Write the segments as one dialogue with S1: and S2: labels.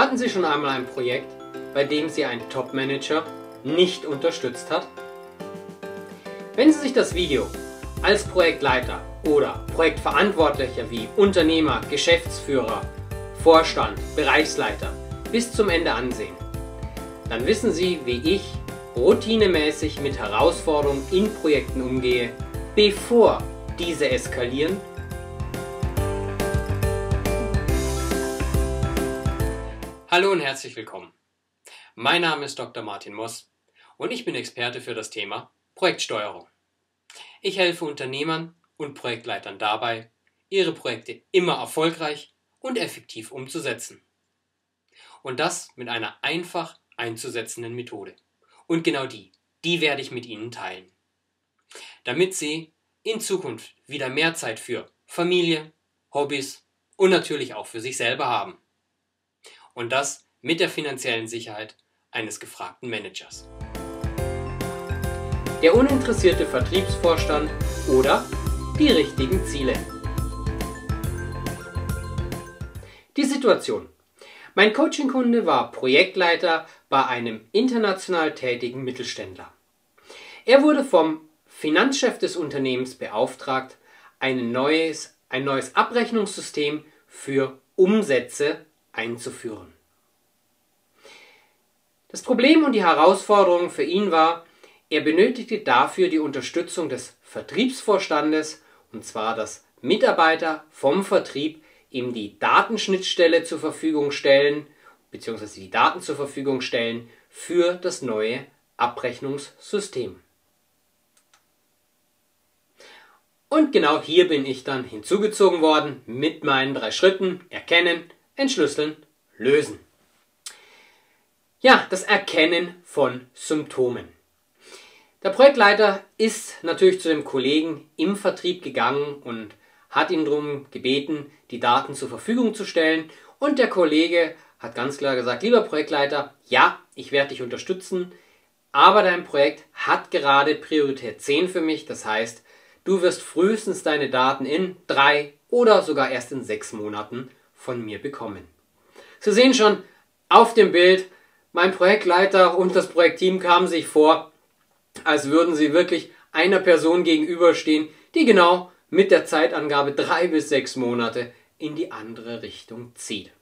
S1: Hatten Sie schon einmal ein Projekt, bei dem Sie einen Top-Manager nicht unterstützt hat? Wenn Sie sich das Video als Projektleiter oder Projektverantwortlicher wie Unternehmer, Geschäftsführer, Vorstand, Bereichsleiter bis zum Ende ansehen, dann wissen Sie, wie ich routinemäßig mit Herausforderungen in Projekten umgehe, bevor diese eskalieren. Hallo und herzlich willkommen. Mein Name ist Dr. Martin Moss und ich bin Experte für das Thema Projektsteuerung. Ich helfe Unternehmern und Projektleitern dabei, ihre Projekte immer erfolgreich und effektiv umzusetzen. Und das mit einer einfach einzusetzenden Methode. Und genau die werde ich mit Ihnen teilen. Damit Sie in Zukunft wieder mehr Zeit für Familie, Hobbys und natürlich auch für sich selber haben. Und das mit der finanziellen Sicherheit eines gefragten Managers. Der uninteressierte Vertriebsvorstand oder die richtigen Ziele. Die Situation. Mein Coaching-Kunde war Projektleiter bei einem international tätigen Mittelständler. Er wurde vom Finanzchef des Unternehmens beauftragt, ein neues Abrechnungssystem für Umsätze einzuführen. Das Problem und die Herausforderung für ihn war, er benötigte dafür die Unterstützung des Vertriebsvorstandes, und zwar, dass Mitarbeiter vom Vertrieb ihm die Datenschnittstelle zur Verfügung stellen, bzw. die Daten zur Verfügung stellen für das neue Abrechnungssystem. Und genau hier bin ich dann hinzugezogen worden mit meinen 3 Schritten: Erkennen, Entschlüsseln, Lösen. Ja, das Erkennen von Symptomen. Der Projektleiter ist natürlich zu dem Kollegen im Vertrieb gegangen und hat ihn darum gebeten, die Daten zur Verfügung zu stellen. Und der Kollege hat ganz klar gesagt: Lieber Projektleiter, ja, ich werde dich unterstützen, aber dein Projekt hat gerade Priorität 10 für mich. Das heißt, du wirst frühestens deine Daten in 3 oder sogar erst in 6 Monaten von mir bekommen. Sie sehen schon auf dem Bild, mein Projektleiter und das Projektteam kamen sich vor, als würden sie wirklich einer Person gegenüberstehen, die genau mit der Zeitangabe 3 bis 6 Monate in die andere Richtung zieht.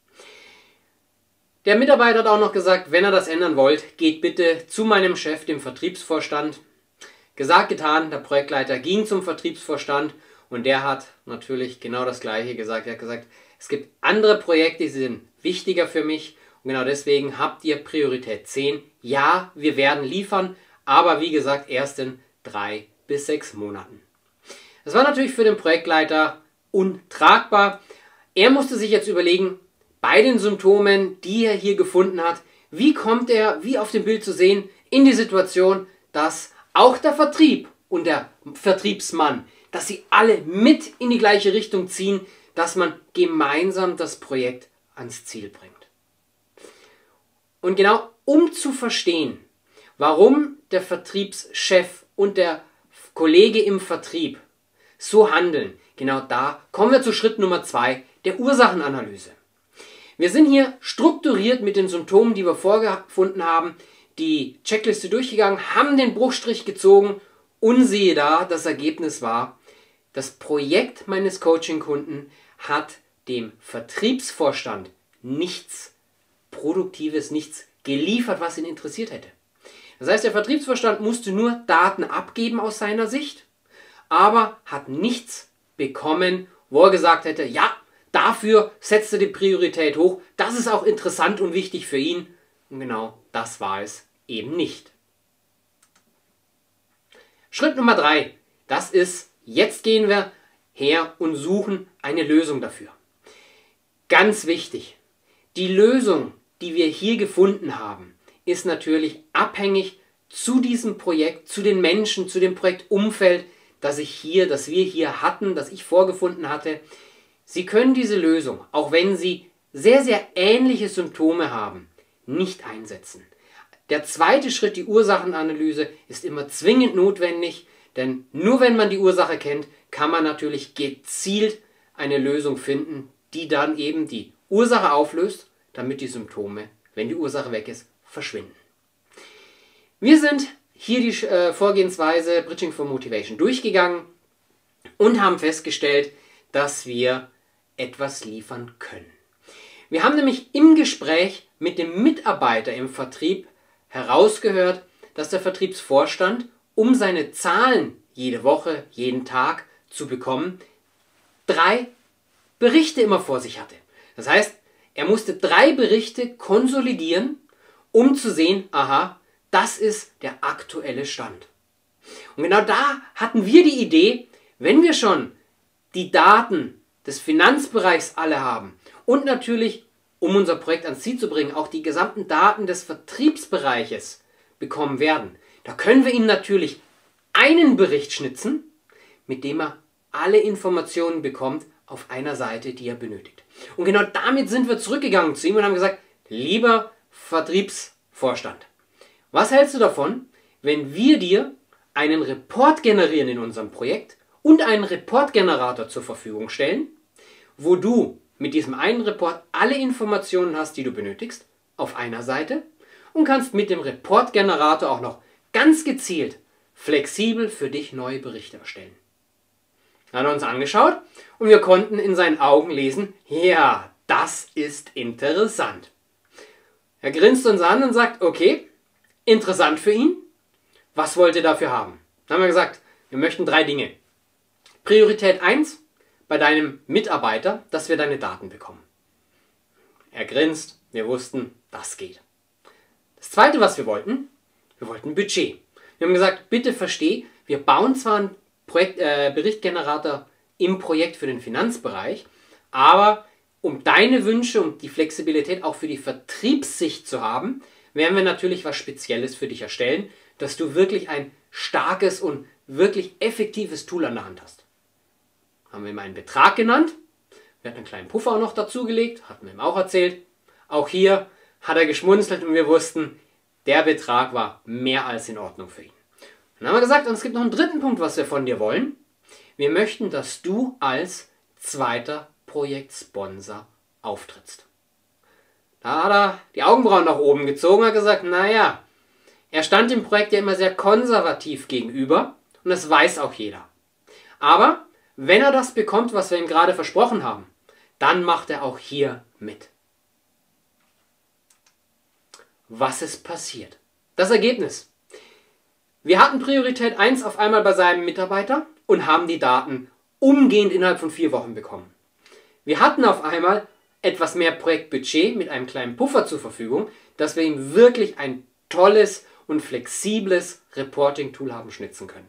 S1: Der Mitarbeiter hat auch noch gesagt, wenn ihr das ändern wollt, geht bitte zu meinem Chef, dem Vertriebsvorstand. Gesagt, getan, der Projektleiter ging zum Vertriebsvorstand und der hat natürlich genau das Gleiche gesagt. Er hat gesagt, es gibt andere Projekte, die sind wichtiger für mich und genau deswegen habt ihr Priorität 10. Ja, wir werden liefern, aber wie gesagt erst in 3 bis 6 Monaten. Das war natürlich für den Projektleiter untragbar. Er musste sich jetzt überlegen, bei den Symptomen, die er hier gefunden hat, wie kommt er, wie auf dem Bild zu sehen, in die Situation, dass auch der Vertrieb und der Vertriebsmann, dass sie alle mit in die gleiche Richtung ziehen, dass man gemeinsam das Projekt ans Ziel bringt. Und genau um zu verstehen, warum der Vertriebschef und der Kollege im Vertrieb so handeln, genau da kommen wir zu Schritt Nummer 2, der Ursachenanalyse. Wir sind hier strukturiert mit den Symptomen, die wir vorgefunden haben, die Checkliste durchgegangen, haben den Bruchstrich gezogen und siehe da, das Ergebnis war, das Projekt meines Coaching-Kunden hat dem Vertriebsvorstand nichts Produktives, nichts geliefert, was ihn interessiert hätte. Das heißt, der Vertriebsvorstand musste nur Daten abgeben aus seiner Sicht, aber hat nichts bekommen, wo er gesagt hätte, ja, dafür setzt er die Priorität hoch, das ist auch interessant und wichtig für ihn. Und genau das war es eben nicht. Schritt Nummer 3, das ist, jetzt gehen wir her und suchen eine Lösung dafür. Ganz wichtig, die Lösung, die wir hier gefunden haben, ist natürlich abhängig zu diesem Projekt, zu den Menschen, zu dem Projektumfeld, das wir hier hatten, das ich vorgefunden hatte. Sie können diese Lösung, auch wenn Sie sehr, sehr ähnliche Symptome haben, nicht einsetzen. Der zweite Schritt, die Ursachenanalyse, ist immer zwingend notwendig, denn nur wenn man die Ursache kennt, kann man natürlich gezielt eine Lösung finden, die dann eben die Ursache auflöst, damit die Symptome, wenn die Ursache weg ist, verschwinden. Wir sind hier die Vorgehensweise Bridging for Motivation durchgegangen und haben festgestellt, dass wir etwas liefern können. Wir haben nämlich im Gespräch mit dem Mitarbeiter im Vertrieb herausgehört, dass der Vertriebsvorstand, um seine Zahlen jede Woche, jeden Tag zu bekommen, 3 Berichte immer vor sich hatte. Das heißt, er musste 3 Berichte konsolidieren, um zu sehen, aha, das ist der aktuelle Stand. Und genau da hatten wir die Idee, wenn wir schon die Daten des Finanzbereichs alle haben und natürlich, um unser Projekt ans Ziel zu bringen, auch die gesamten Daten des Vertriebsbereiches bekommen werden, da können wir ihm natürlich einen Bericht schnitzen, mit dem er alle Informationen bekommt auf einer Seite, die er benötigt. Und genau damit sind wir zurückgegangen zu ihm und haben gesagt, lieber Vertriebsvorstand, was hältst du davon, wenn wir dir einen Report generieren in unserem Projekt und einen Reportgenerator zur Verfügung stellen, wo du mit diesem einen Report alle Informationen hast, die du benötigst, auf einer Seite und kannst mit dem Reportgenerator auch noch ganz gezielt, flexibel für dich neue Berichte erstellen. Dann hat er uns angeschaut und wir konnten in seinen Augen lesen, ja, das ist interessant. Er grinst uns an und sagt, okay, interessant für ihn, was wollt ihr dafür haben? Dann haben wir gesagt, wir möchten 3 Dinge. Priorität 1 bei deinem Mitarbeiter, dass wir deine Daten bekommen. Er grinst, wir wussten, das geht. Das zweite, was wir wollten Budget. Wir haben gesagt, bitte versteh, wir bauen zwar einen Berichtgenerator im Projekt für den Finanzbereich, aber um deine Wünsche und die Flexibilität auch für die Vertriebssicht zu haben, werden wir natürlich was Spezielles für dich erstellen, dass du wirklich ein starkes und wirklich effektives Tool an der Hand hast. Haben wir ihm einen Betrag genannt, wir hatten einen kleinen Puffer auch noch dazugelegt, hatten wir ihm auch erzählt. Auch hier hat er geschmunzelt und wir wussten, der Betrag war mehr als in Ordnung für ihn. Dann haben wir gesagt, und es gibt noch einen dritten Punkt, was wir von dir wollen. Wir möchten, dass du als zweiter Projektsponsor auftrittst. Da hat er die Augenbrauen nach oben gezogen und hat gesagt, naja, er stand dem Projekt ja immer sehr konservativ gegenüber und das weiß auch jeder. Aber wenn er das bekommt, was wir ihm gerade versprochen haben, dann macht er auch hier mit. Was ist passiert? Das Ergebnis. Wir hatten Priorität 1 auf einmal bei seinem Mitarbeiter und haben die Daten umgehend innerhalb von 4 Wochen bekommen. Wir hatten auf einmal etwas mehr Projektbudget mit einem kleinen Puffer zur Verfügung, dass wir ihm wirklich ein tolles und flexibles Reporting-Tool haben schnitzen können.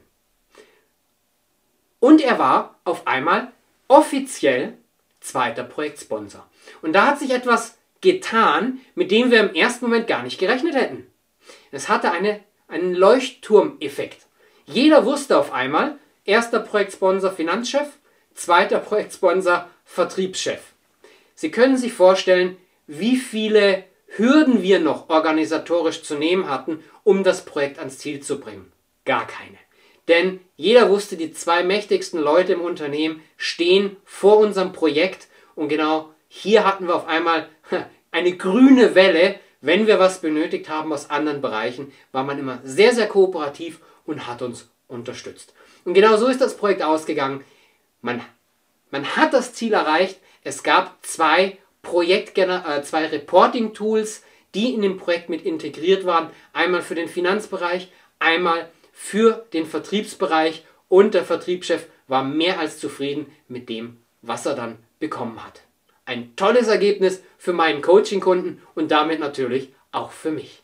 S1: Und er war auf einmal offiziell zweiter Projektsponsor. Und da hat sich etwas getan, mit dem wir im ersten Moment gar nicht gerechnet hätten. Es hatte einen Leuchtturmeffekt. Jeder wusste auf einmal, erster Projektsponsor Finanzchef, zweiter Projektsponsor Vertriebschef. Sie können sich vorstellen, wie viele Hürden wir noch organisatorisch zu nehmen hatten, um das Projekt ans Ziel zu bringen. Gar keine. Denn jeder wusste, die 2 mächtigsten Leute im Unternehmen stehen vor unserem Projekt und genau hier hatten wir auf einmal eine grüne Welle. Wenn wir was benötigt haben aus anderen Bereichen, war man immer sehr, sehr kooperativ und hat uns unterstützt. Und genau so ist das Projekt ausgegangen. Man hat das Ziel erreicht. Es gab 2 Reporting-Tools, die in dem Projekt mit integriert waren. Einmal für den Finanzbereich, einmal für den Vertriebsbereich. Und der Vertriebschef war mehr als zufrieden mit dem, was er dann bekommen hat. Ein tolles Ergebnis für meinen Coaching-Kunden und damit natürlich auch für mich.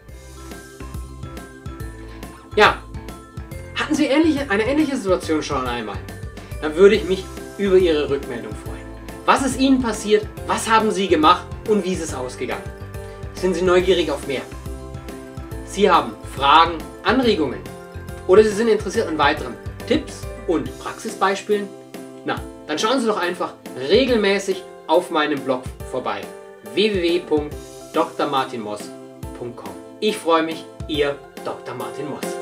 S1: Ja, hatten Sie eine ähnliche Situation schon einmal? Dann würde ich mich über Ihre Rückmeldung freuen. Was ist Ihnen passiert? Was haben Sie gemacht? Und wie ist es ausgegangen? Sind Sie neugierig auf mehr? Sie haben Fragen, Anregungen oder Sie sind interessiert an weiteren Tipps und Praxisbeispielen? Na, dann schauen Sie doch einfach regelmäßig auf meinem Blog vorbei. www.drmartinmoss.com. Ich freue mich, Ihr Dr. Martin Moss.